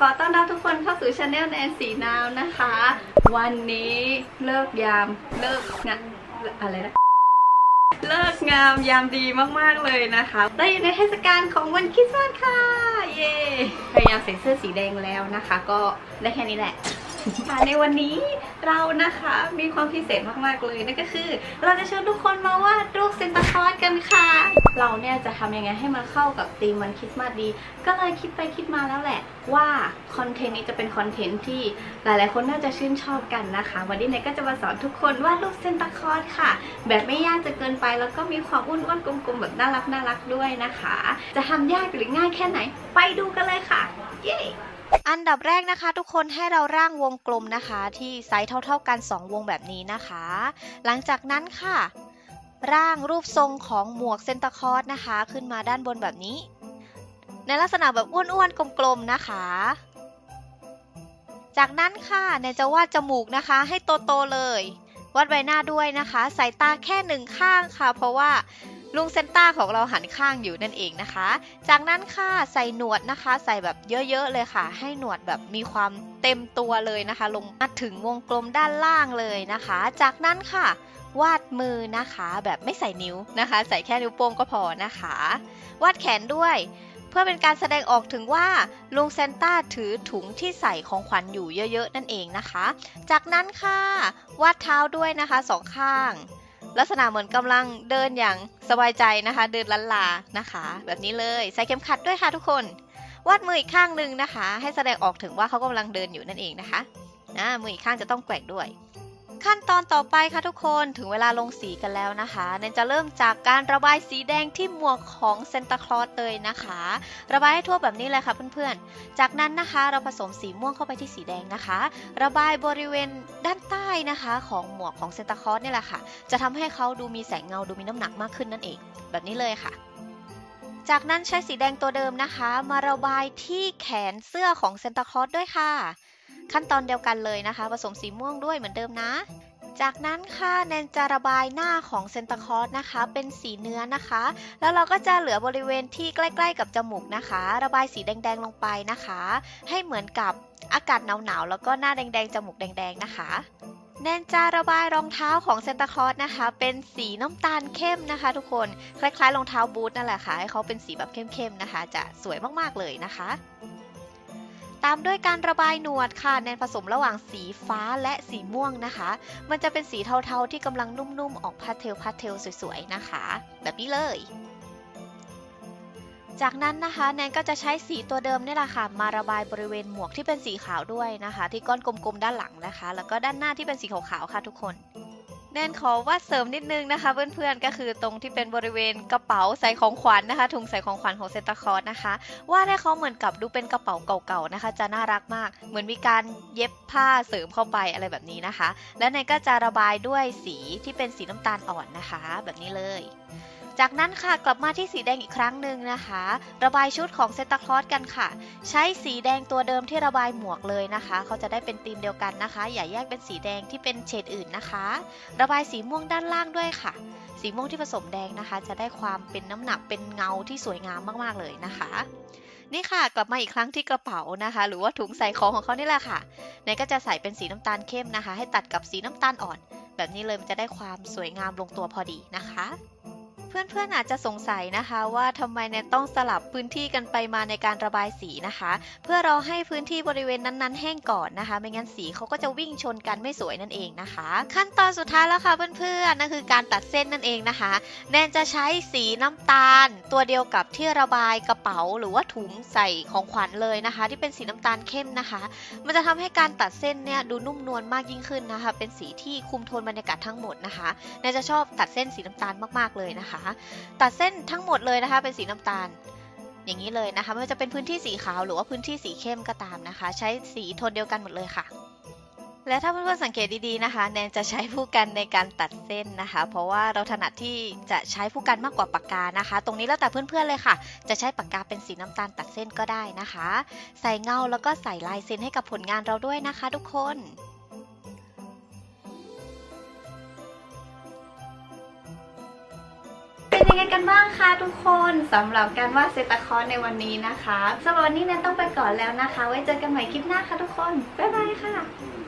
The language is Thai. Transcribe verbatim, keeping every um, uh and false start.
อต้อนรับทุกคนเข้าสู่ช anel แนนสีนาวนะคะวันนี้เลิกยามเลิกงานอะไรนะเลิกงามยามดีมากๆเลยนะคะได้อยู่ในเทศกาลของวันคริสต์มาสค่ะเย้พยายามใส่เสื้อสีแดงแล้วนะคะก็ได้แค่นี้แหละในวันนี้เรานะคะมีความพิเศษมากๆเลยนั่นก็คือเราจะเชิญทุกคนมาวาดรูปเซนตาคลอสกันค่ะเราเนี่ยจะทำยังไงให้มันเข้ากับธีมวันคริสต์มาสดีก็เลยคิดไปคิดมาแล้วแหละว่าคอนเทนต์นี้จะเป็นคอนเทนต์ที่หลายๆคนน่าจะชื่นชอบกันนะคะวันนี้เนยก็จะมาสอนทุกคนวาดรูปเซนตาคลอสค่ะแบบไม่ยากจนเกินไปแล้วก็มีความอ้วนๆกลมๆแบบน่ารักน่ารักด้วยนะคะจะทำยากหรือง่ายแค่ไหนไปดูกันเลยค่ะเย้อันดับแรกนะคะทุกคนให้เราร่างวงกลมนะคะที่ไซส์เท่าๆกันสองวงแบบนี้นะคะหลังจากนั้นค่ะร่างรูปทรงของหมวกเซนตาคลอสนะคะขึ้นมาด้านบนแบบนี้ในลักษณะแบบอ้วนๆกลมๆนะคะจากนั้นค่ะเนยจะวาดจมูกนะคะให้โตๆเลยวาดใบหน้าด้วยนะคะใส่ตาแค่หนึ่งข้างค่ะเพราะว่าลุงเซนต้าของเราหันข้างอยู่นั่นเองนะคะจากนั้นค่ะใส่หนวดนะคะใส่แบบเยอะๆเลยค่ะให้หนวดแบบมีความเต็มตัวเลยนะคะลงมาถึงวงกลมด้านล่างเลยนะคะจากนั้นค่ะวาดมือนะคะแบบไม่ใส่นิ้วนะคะใส่แค่นิ้วโป้งก็พอนะคะวาดแขนด้วยเพื่อเป็นการแสดงออกถึงว่าลุงเซนต้าถือถุงที่ใส่ของขวัญอยู่เยอะๆนั่นเองนะคะจากนั้นค่ะวาดเท้าด้วยนะคะสองข้างลักษณะเหมือนกำลังเดินอย่างสบายใจนะคะเดินลันลานะคะแบบนี้เลยใส่เข็มขัดด้วยค่ะทุกคนวาดมืออีกข้างหนึ่งนะคะให้แสดงออกถึงว่าเขากำลังเดินอยู่นั่นเองนะคะนะมืออีกข้างจะต้องแกว่งด้วยขั้นตอนต่อไปค่ะทุกคนถึงเวลาลงสีกันแล้วนะคะเนนจะเริ่มจากการระบายสีแดงที่หมวกของเซนตาคลอสเลยนะคะระบายให้ทั่วแบบนี้เลยค่ะเพื่อนๆจากนั้นนะคะเราผสมสีม่วงเข้าไปที่สีแดงนะคะระบายบริเวณด้านใต้นะคะของหมวกของเซนตาคลอสนี่แหละค่ะจะทำให้เขาดูมีแสงเงาดูมีน้ำหนักมากขึ้นนั่นเองแบบนี้เลยค่ะจากนั้นใช้สีแดงตัวเดิมนะคะมาระบายที่แขนเสื้อของเซนตาคลอสด้วยค่ะขั้นตอนเดียวกันเลยนะคะผสมสีม่วงด้วยเหมือนเดิมนะจากนั้นค่ะแนนจะระบายหน้าของเซนตาคลอสนะคะเป็นสีเนื้อนะคะแล้วเราก็จะเหลือบริเวณที่ใกล้ๆกับจมูกนะคะระบายสีแดงๆลงไปนะคะให้เหมือนกับอากาศหนาวๆแล้วก็หน้าแดงๆจมูกแดงๆนะคะแนนจะระบายรองเท้าของเซนตาคลอสนะคะเป็นสีน้ำตาลเข้มนะคะทุกคนคล้ายๆรองเท้าบูทนั่นแหละค่ะให้เขาเป็นสีแบบเข้มๆนะคะจะสวยมากๆเลยนะคะตามด้วยการระบายหนวดค่ะแนนผสมระหว่างสีฟ้าและสีม่วงนะคะมันจะเป็นสีเทาๆที่กำลังนุ่มๆออกพาสเทลพาสเทลสวยๆนะคะแบบนี้เลยจากนั้นนะคะแนนก็จะใช้สีตัวเดิมนี่แหละค่ะมาระบายบริเวณหมวกที่เป็นสีขาวด้วยนะคะที่ก้อนกลมๆด้านหลังนะคะแล้วก็ด้านหน้าที่เป็นสีขาวๆค่ะทุกคนแนนขอวาดเสริมนิดนึงนะคะเพื่อนๆก็คือตรงที่เป็นบริเวณกระเป๋าใส่ของขวัญ น, นะคะถุงใส่ของขวัญของเซนตาคลอสนะคะวาดให้เขาเหมือนกับดูเป็นกระเป๋าเก่าๆนะคะจะน่ารักมากเหมือนมีการเย็บผ้าเสริมเข้าไปอะไรแบบนี้นะคะและแนนก็จะระบายด้วยสีที่เป็นสีน้ำตาลอ่อนนะคะแบบนี้เลยจากนั้นค่ะกลับมาที่สีแดงอีกครั้งหนึ่งนะคะระบายชุดของเซนตาคลอสกันค่ะใช้สีแดงตัวเดิมที่ระบายหมวกเลยนะคะเขาจะได้เป็นธีมเดียวกันนะคะอย่าแยกเป็นสีแดงที่เป็นเฉดอื่นนะคะระบายสีม่วงด้านล่างด้วยค่ะสีม่วงที่ผสมแดงนะคะจะได้ความเป็นน้ำหนักเป็นเงาที่สวยงามมากๆเลยนะคะนี่ค่ะกลับมาอีกครั้งที่กระเป๋านะคะหรือว่าถุงใส่ของของเขานี่แหละค่ะเนยก็จะใส่เป็นสีน้ำตาลเข้มนะคะให้ตัดกับสีน้ำตาลอ่อนแบบนี้เลยมันจะได้ความสวยงามลงตัวพอดีนะคะเพื่อนๆอาจจะสงสัยนะคะว่าทำไมเนี่ยต้องสลับพื้นที่กันไปมาในการระบายสีนะคะเพื่อเราให้พื้นที่บริเวณนั้นๆแห้งก่อนนะคะไม่งั้นสีเขาก็จะวิ่งชนกันไม่สวยนั่นเองนะคะขั้นตอนสุดท้ายแล้วค่ะเพื่อนๆนั่นคือการตัดเส้นนั่นเองนะคะแนนจะใช้สีน้ำตาลตัวเดียวกับที่ระบายกระเป๋าหรือว่าถุงใส่ของขวัญเลยนะคะที่เป็นสีน้ำตาลเข้มนะคะมันจะทำให้การตัดเส้นเนี่ยดูนุ่มนวลมากยิ่งขึ้นนะคะเป็นสีที่คุมโทนบรรยากาศทั้งหมดนะคะแนนจะชอบตัดเส้นสีน้ำตาลมากๆเลยนะคะตัดเส้นทั้งหมดเลยนะคะเป็นสีน้ำตาลอย่างนี้เลยนะคะไม่ว่าจะเป็นพื้นที่สีขาวหรือว่าพื้นที่สีเข้มก็ตามนะคะใช้สีโทนเดียวกันหมดเลยค่ะและถ้าเพื่อนๆสังเกตดีๆนะคะแนนจะใช้ผู้กันในการตัดเส้นนะคะเพราะว่าเราถนัดที่จะใช้ผู้กันมากกว่าปากกานะคะตรงนี้แล้วแต่เพื่อนๆเลยค่ะจะใช้ปากกาเป็นสีน้ำตาลตัดเส้นก็ได้นะคะใส่เงาแล้วก็ใส่ลายเส้นให้กับผลงานเราด้วยนะคะทุกคนเป็นยังไงกันบ้างคะทุกคนสำหรับการวาดเซตาคลอสในวันนี้นะคะสำหรับวันนี้แนนต้องไปก่อนแล้วนะคะไว้เจอกันใหม่คลิปหน้าค่ะทุกคนบ๊ายบายค่ะ